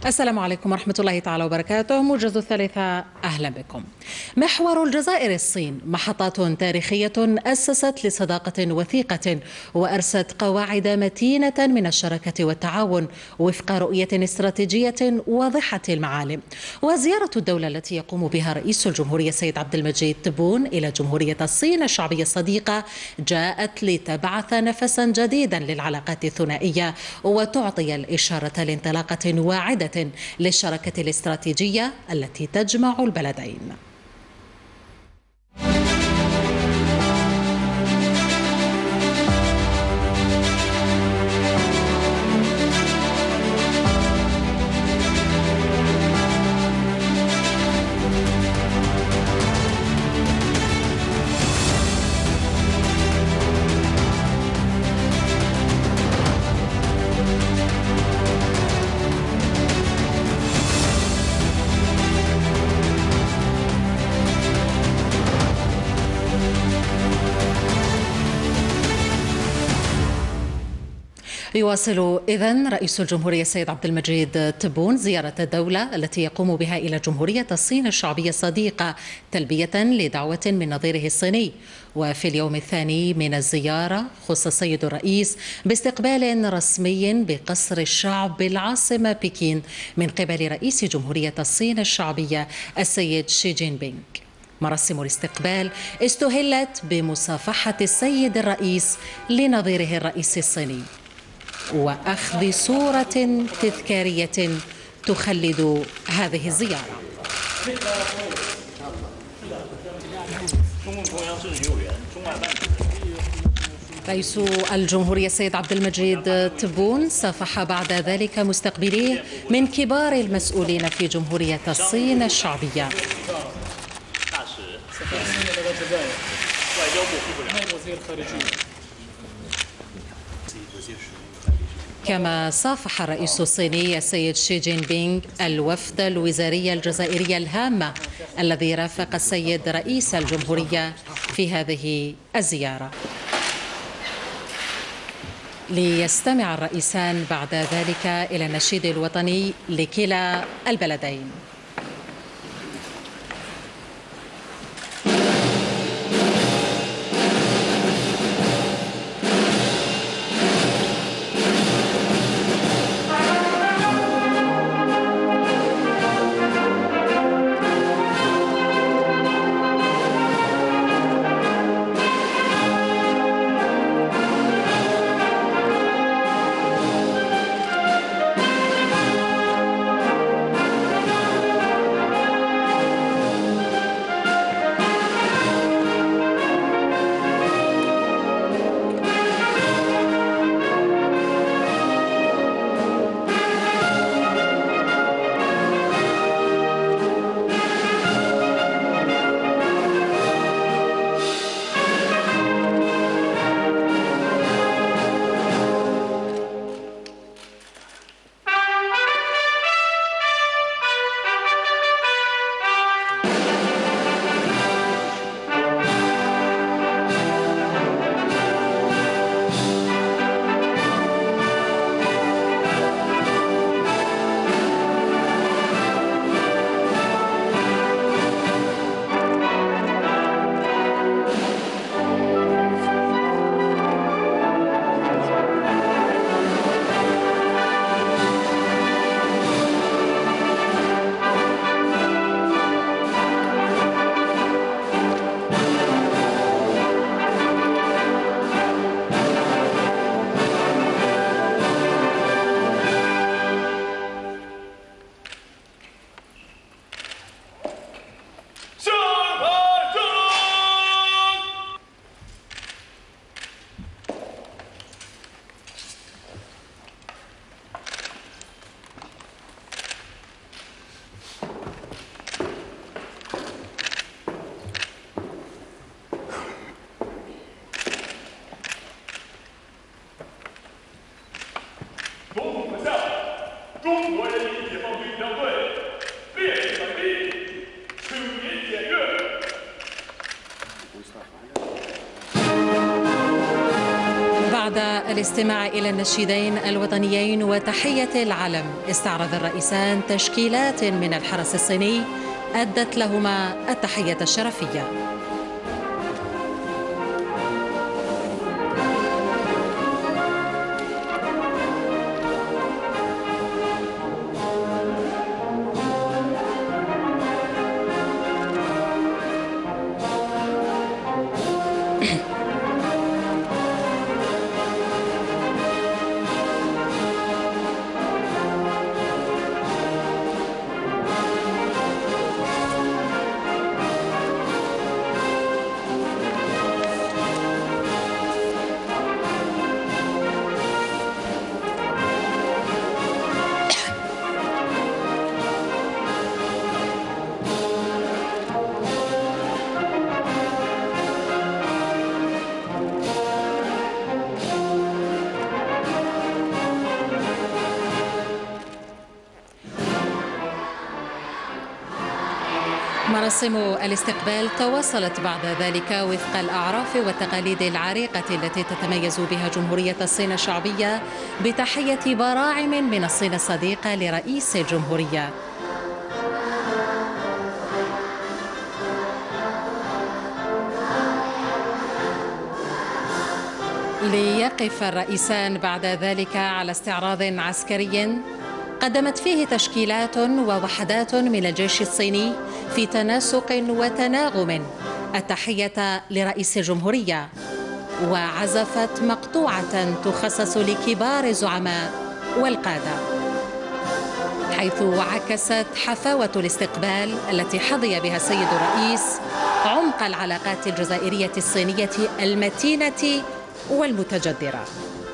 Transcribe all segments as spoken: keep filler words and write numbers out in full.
السلام عليكم ورحمة الله تعالى وبركاته. موجز الثالثة، أهلا بكم. محور الجزائر الصين محطات تاريخية أسست لصداقة وثيقة وأرست قواعد متينة من الشراكة والتعاون وفق رؤية استراتيجية واضحة المعالم. وزيارة الدولة التي يقوم بها رئيس الجمهورية السيد عبد المجيد تبون إلى جمهورية الصين الشعبية الصديقة جاءت لتبعث نفسا جديدا للعلاقات الثنائية وتعطي الإشارة لانطلاقة واعدة للشراكة الاستراتيجية التي تجمع البلدين. يواصل إذن رئيس الجمهورية السيد عبد المجيد تبون زيارة الدولة التي يقوم بها إلى جمهورية الصين الشعبية الصديقة تلبية لدعوة من نظيره الصيني. وفي اليوم الثاني من الزيارة خص السيد الرئيس باستقبال رسمي بقصر الشعب بالعاصمة بكين من قبل رئيس جمهورية الصين الشعبية السيد شي جين بينغ. مراسم الاستقبال استهلت بمصافحة السيد الرئيس لنظيره الرئيس الصيني وأخذ صورة تذكارية تخلد هذه الزيارة. رئيس الجمهورية السيد عبد المجيد تبون صافح بعد ذلك مستقبليه من كبار المسؤولين في جمهورية الصين الشعبية. كما صافح الرئيس الصيني السيد شي جين بينغ الوفد الوزاري الجزائري الهام الذي رافق السيد رئيس الجمهورية في هذه الزيارة. ليستمع الرئيسان بعد ذلك إلى النشيد الوطني لكلا البلدين. بعد الاستماع إلى النشيدين الوطنيين وتحية العلم، استعرض الرئيسان تشكيلات من الحرس الصيني أدت لهما التحية الشرفية. مراسم الاستقبال تواصلت بعد ذلك وفق الأعراف والتقاليد العريقة التي تتميز بها جمهورية الصين الشعبية بتحية براعم من الصين الصديقة لرئيس الجمهورية. ليقف الرئيسان بعد ذلك على استعراض عسكري قدمت فيه تشكيلات ووحدات من الجيش الصيني في تناسق وتناغم التحية لرئيس الجمهورية، وعزفت مقطوعة تخصص لكبار الزعماء والقادة، حيث عكست حفاوة الاستقبال التي حظي بها السيد الرئيس عمق العلاقات الجزائرية الصينية المتينة والمتجدرة.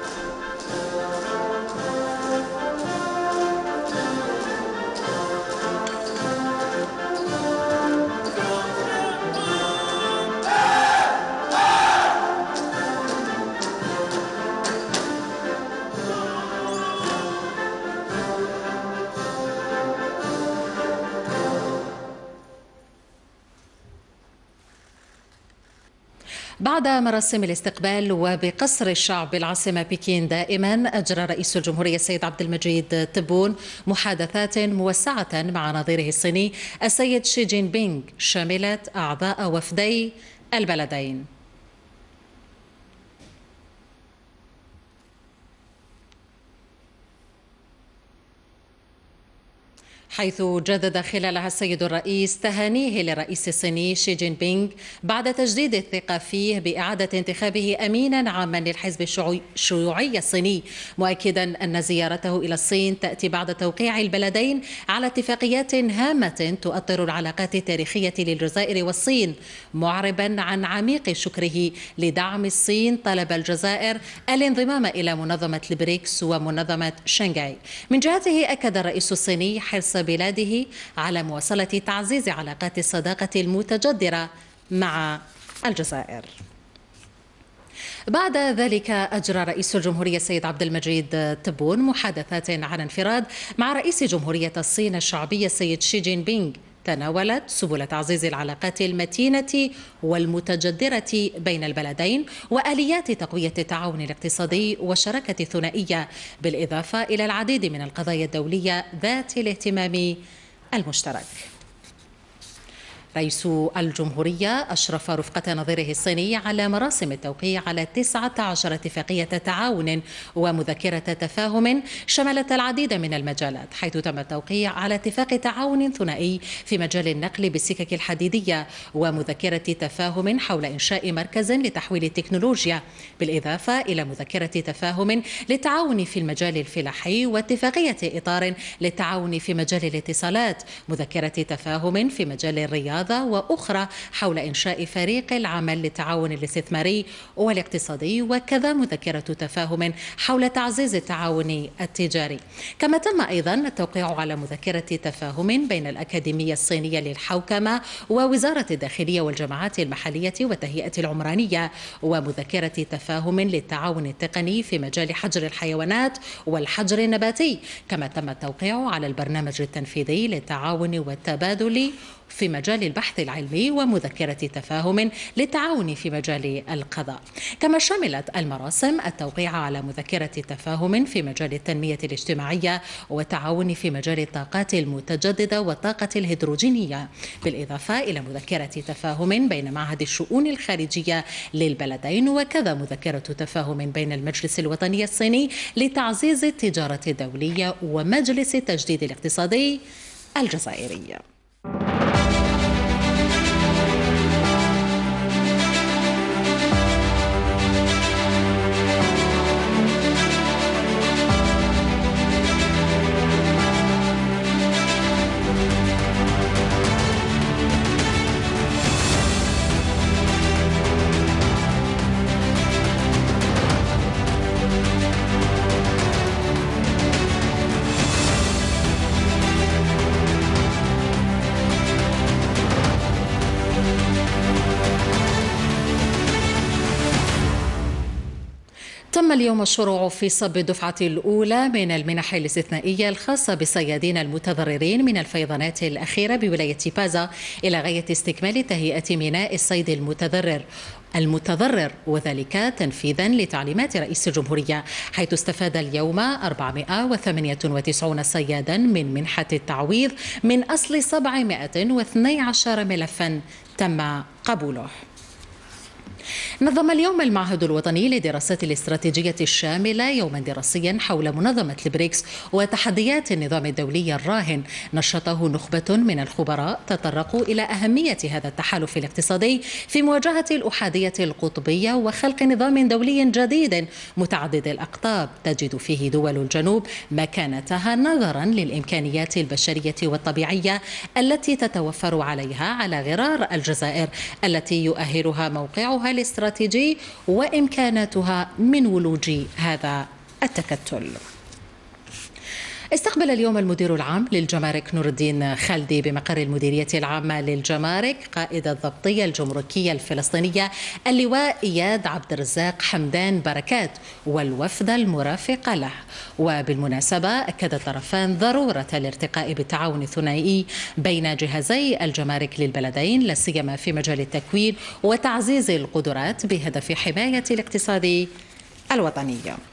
بعد مراسم الاستقبال وبقصر الشعب بالعاصمة بكين دائما، أجرى رئيس الجمهورية السيد عبد المجيد تبون محادثات موسعة مع نظيره الصيني السيد شي جين بينغ شملت أعضاء وفدي البلدين، حيث جدد خلالها السيد الرئيس تهانيه للرئيس الصيني شي جين بينغ بعد تجديد الثقة فيه بإعادة انتخابه أمينا عاما للحزب الشيوعي الصيني، مؤكدا أن زيارته إلى الصين تأتي بعد توقيع البلدين على اتفاقيات هامة تؤطر العلاقات التاريخية للجزائر والصين، معربا عن عميق شكره لدعم الصين طلب الجزائر الانضمام إلى منظمة البريكس ومنظمة شنغهاي. من جهته أكد الرئيس الصيني حرص بلاده على مواصلة تعزيز علاقات الصداقة المتجدرة مع الجزائر. بعد ذلك أجرى رئيس الجمهورية السيد عبد المجيد تبون محادثات عن انفراد مع رئيس جمهورية الصين الشعبية السيد شي جين بينغ تناولت سبل تعزيز العلاقات المتينة والمتجدرة بين البلدين وآليات تقوية التعاون الاقتصادي والشراكة الثنائية، بالإضافة إلى العديد من القضايا الدولية ذات الاهتمام المشترك. رئيس الجمهورية أشرف رفقة نظيره الصيني على مراسم التوقيع على تسعة عشر اتفاقية تعاون ومذكرة تفاهم شملت العديد من المجالات، حيث تم التوقيع على اتفاق تعاون ثنائي في مجال النقل بالسكك الحديدية ومذكرة تفاهم حول إنشاء مركز لتحويل التكنولوجيا، بالإضافة إلى مذكرة تفاهم للتعاون في المجال الفلاحي واتفاقية إطار للتعاون في مجال الاتصالات، مذكرة تفاهم في مجال الرياضة وأخرى حول إنشاء فريق العمل للتعاون الاستثماري والاقتصادي، وكذا مذكرة تفاهم حول تعزيز التعاون التجاري. كما تم أيضا التوقيع على مذكرة تفاهم بين الأكاديمية الصينية للحوكمة ووزارة الداخلية والجماعات المحلية والتهيئة العمرانية، ومذكرة تفاهم للتعاون التقني في مجال حجر الحيوانات والحجر النباتي. كما تم التوقيع على البرنامج التنفيذي للتعاون والتبادل في مجال البحث العلمي ومذكرة تفاهم للتعاون في مجال القضاء. كما شملت المراسم التوقيع على مذكرة تفاهم في مجال التنمية الاجتماعية والتعاون في مجال الطاقات المتجددة والطاقة الهيدروجينية، بالإضافة إلى مذكرة تفاهم بين معهد الشؤون الخارجية للبلدين، وكذا مذكرة تفاهم بين المجلس الوطني الصيني لتعزيز التجارة الدولية ومجلس التجديد الاقتصادي الجزائري. تم اليوم الشروع في صب الدفعة الأولى من المنح الاستثنائية الخاصة بالصيادين المتضررين من الفيضانات الأخيرة بولاية بازا إلى غاية استكمال تهيئة ميناء الصيد المتضرر المتضرر وذلك تنفيذا لتعليمات رئيس الجمهورية، حيث استفاد اليوم أربعمائة وثمانية وتسعين صيادا من منحة التعويض من أصل سبعمائة واثني عشر ملفا تم قبوله. نظم اليوم المعهد الوطني للدراسات الاستراتيجية الشاملة يوما دراسيا حول منظمة البريكس وتحديات النظام الدولي الراهن، نشطه نخبة من الخبراء تطرقوا إلى أهمية هذا التحالف الاقتصادي في مواجهة الأحادية القطبية وخلق نظام دولي جديد متعدد الأقطاب تجد فيه دول الجنوب مكانتها نظرا للإمكانيات البشرية والطبيعية التي تتوفر عليها على غرار الجزائر التي يؤهلها موقعها الاستراتيجي وإمكاناتها من ولوج هذا التكتل. استقبل اليوم المدير العام للجمارك نور الدين خالدي بمقر المديرية العامة للجمارك قائد الضبطية الجمركية الفلسطينية اللواء إياد عبد الرزاق حمدان بركات والوفد المرافق له. وبالمناسبة أكد الطرفان ضرورة الارتقاء بالتعاون الثنائي بين جهازي الجمارك للبلدين لا سيما في مجال التكوين وتعزيز القدرات بهدف حماية الاقتصاد الوطني.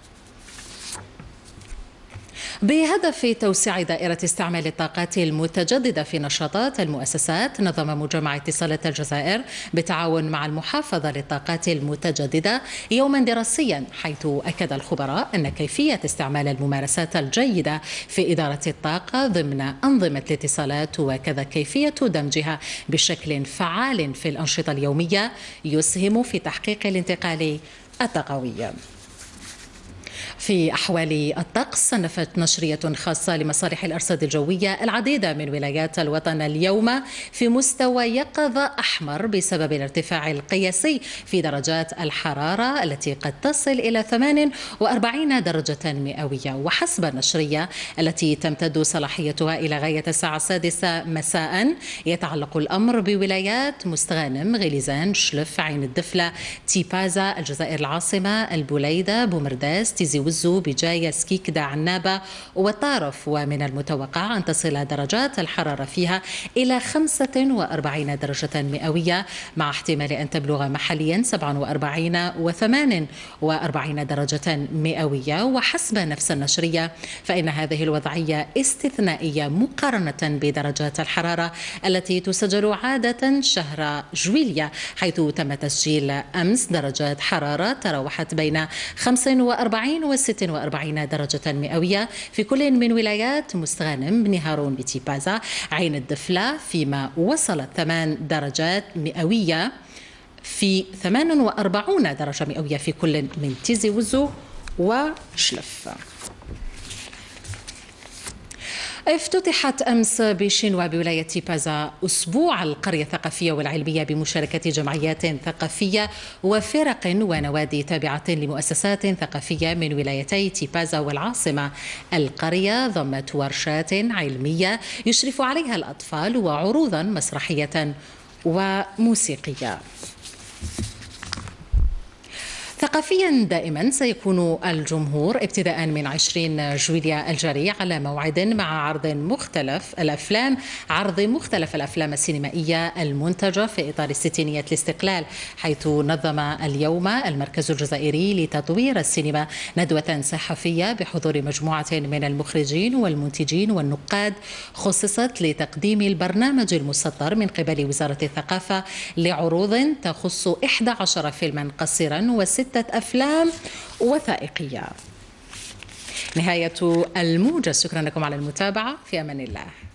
بهدف توسيع دائرة استعمال الطاقات المتجددة في نشاطات المؤسسات، نظم مجمع اتصالات الجزائر بالتعاون مع المحافظة للطاقات المتجددة يوما دراسيا، حيث أكد الخبراء أن كيفية استعمال الممارسات الجيدة في إدارة الطاقة ضمن أنظمة الاتصالات وكذا كيفية دمجها بشكل فعال في الأنشطة اليومية يسهم في تحقيق الانتقال الطاقوي. في أحوال الطقس، صنفت نشرية خاصة لمصالح الأرصاد الجوية العديد من ولايات الوطن اليوم في مستوى يقظة أحمر بسبب الارتفاع القياسي في درجات الحرارة التي قد تصل إلى ثمانية وأربعين درجة مئوية. وحسب النشرية التي تمتد صلاحيتها إلى غاية الساعة السادسة مساء، يتعلق الأمر بولايات مستغانم، غليزان، شلف، عين الدفلة، تيبازا، الجزائر العاصمة، البوليدة، بومرداس، تيزي وزو، بجاية، سكيكدا، عنابة وطارف. ومن المتوقع أن تصل درجات الحرارة فيها إلى خمسة وأربعين درجة مئوية، مع احتمال أن تبلغ محليا سبعة وأربعين وثمان وأربعين درجة مئوية. وحسب نفس النشرية فإن هذه الوضعية استثنائية مقارنة بدرجات الحرارة التي تسجل عادة شهر جويليا، حيث تم تسجيل أمس درجات حرارة تراوحت بين خمسة وأربعين و ستة وأربعين درجة مئوية في كل من ولايات مستغانم، بن هارون، بتيبازا، عين الدفلة، فيما وصلت ثمان درجات مئوية في ثمان وأربعين درجة مئوية في كل من تيزي وزو وشلف. افتتحت أمس بشنوا بولاية بازا أسبوع القرية الثقافية والعلمية بمشاركة جمعيات ثقافية وفرق ونوادي تابعة لمؤسسات ثقافية من ولايتي بازا والعاصمة. القرية ضمت ورشات علمية يشرف عليها الأطفال وعروضا مسرحية وموسيقية. ثقافيا دائما سيكون الجمهور ابتداء من عشرين جويليا الجاري على موعد مع عرض مختلف الأفلام عرض مختلف الأفلام السينمائية المنتجة في إطار ستينية الاستقلال، حيث نظم اليوم المركز الجزائري لتطوير السينما ندوة صحفية بحضور مجموعة من المخرجين والمنتجين والنقاد خصصت لتقديم البرنامج المصدر من قبل وزارة الثقافة لعروض تخص إحدى عشر فيلما قصيرا وستة أفلام وثائقية. نهاية الموجز، شكرا لكم على المتابعة، في أمان الله.